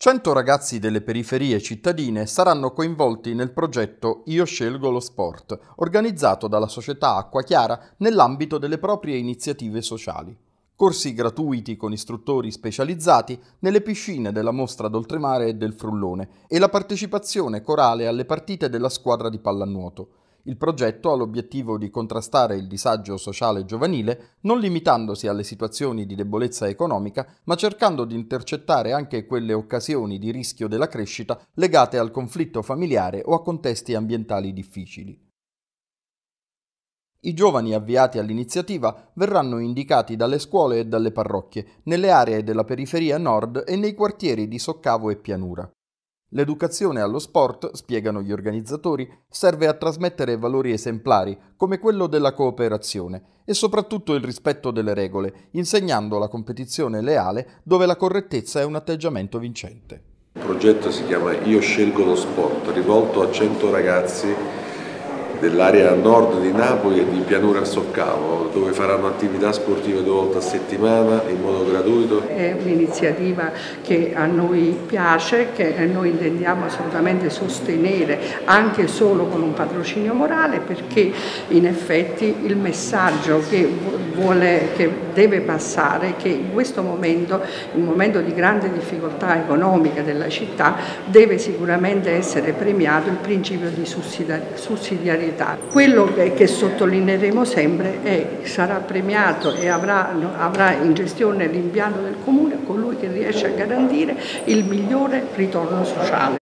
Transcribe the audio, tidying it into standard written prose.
100 ragazzi delle periferie cittadine saranno coinvolti nel progetto Io scelgo lo sport, organizzato dalla società Acqua Chiara nell'ambito delle proprie iniziative sociali. Corsi gratuiti con istruttori specializzati nelle piscine della Mostra d'Oltremare e del Frullone e la partecipazione corale alle partite della squadra di pallanuoto. Il progetto ha l'obiettivo di contrastare il disagio sociale giovanile, non limitandosi alle situazioni di debolezza economica, ma cercando di intercettare anche quelle occasioni di rischio della crescita legate al conflitto familiare o a contesti ambientali difficili. I giovani avviati all'iniziativa verranno indicati dalle scuole e dalle parrocchie, nelle aree della periferia nord e nei quartieri di Soccavo e Pianura. L'educazione allo sport, spiegano gli organizzatori, serve a trasmettere valori esemplari come quello della cooperazione e soprattutto il rispetto delle regole, insegnando la competizione leale dove la correttezza è un atteggiamento vincente. Il progetto si chiama Io scelgo lo sport, rivolto a 100 ragazzi dell'area nord di Napoli e di Pianura a Soccavo, dove faranno attività sportive 2 volte a settimana in modo gratuito. È un'iniziativa che a noi piace, che noi intendiamo assolutamente sostenere anche solo con un patrocinio morale, perché in effetti il messaggio che deve passare è che in questo momento, in un momento di grande difficoltà economica della città, deve sicuramente essere premiato il principio di sussidiarietà. Quello che sottolineeremo sempre è che sarà premiato e avrà in gestione l'impianto del comune colui che riesce a garantire il migliore ritorno sociale.